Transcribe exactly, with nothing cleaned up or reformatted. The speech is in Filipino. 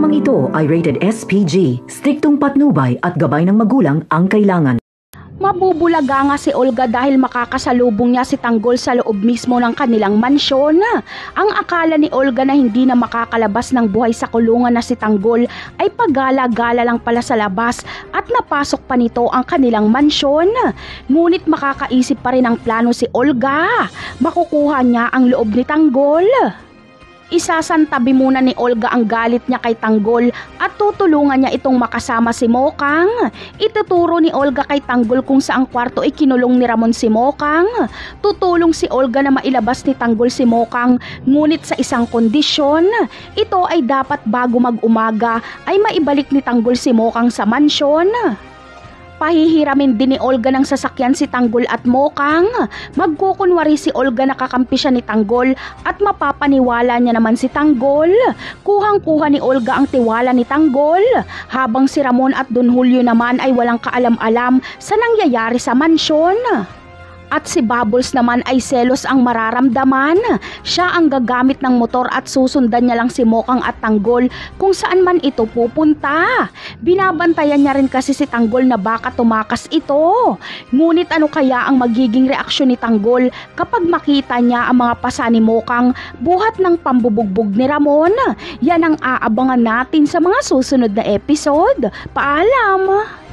Programang ito ay rated S P G. Striktong patnubay at gabay ng magulang ang kailangan. Mabubulaga nga si Olga dahil makakasalubong niya si Tanggol sa loob mismo ng kanilang mansyon. Ang akala ni Olga na hindi na makakalabas ng buhay sa kulungan na si Tanggol ay paggala-gala lang pala sa labas at napasok pa nito ang kanilang mansyon. Ngunit makakaisip pa rin ang plano si Olga. Makukuha niya ang loob ni Tanggol. Isasantabi muna ni Olga ang galit niya kay Tanggol at tutulungan niya itong makasama si Mokang. Ituturo ni Olga kay Tanggol kung saang kwarto ikinulong ni Ramon si Mokang. Tutulong si Olga na mailabas ni Tanggol si Mokang, ngunit sa isang kondisyon. Ito ay dapat bago mag-umaga ay maibalik ni Tanggol si Mokang sa mansyon. Pahihiramin din ni Olga ng sasakyan si Tanggol at Mokang. Magkukunwari si Olga na kakampi siya ni Tanggol at mapapaniwala niya naman si Tanggol. Kuhang-kuha ni Olga ang tiwala ni Tanggol, habang si Ramon at Don Julio naman ay walang kaalam-alam sa nangyayari sa mansyon. At si Bubbles naman ay selos ang mararamdaman. Siya ang gagamit ng motor at susundan niya lang si Mokang at Tanggol kung saan man ito pupunta. Binabantayan niya rin kasi si Tanggol na baka tumakas ito. Ngunit ano kaya ang magiging reaksyon ni Tanggol kapag makita niya ang mga pasa ni Mokang buhat ng pambubugbog ni Ramon? Yan ang aabangan natin sa mga susunod na episode. Paalam!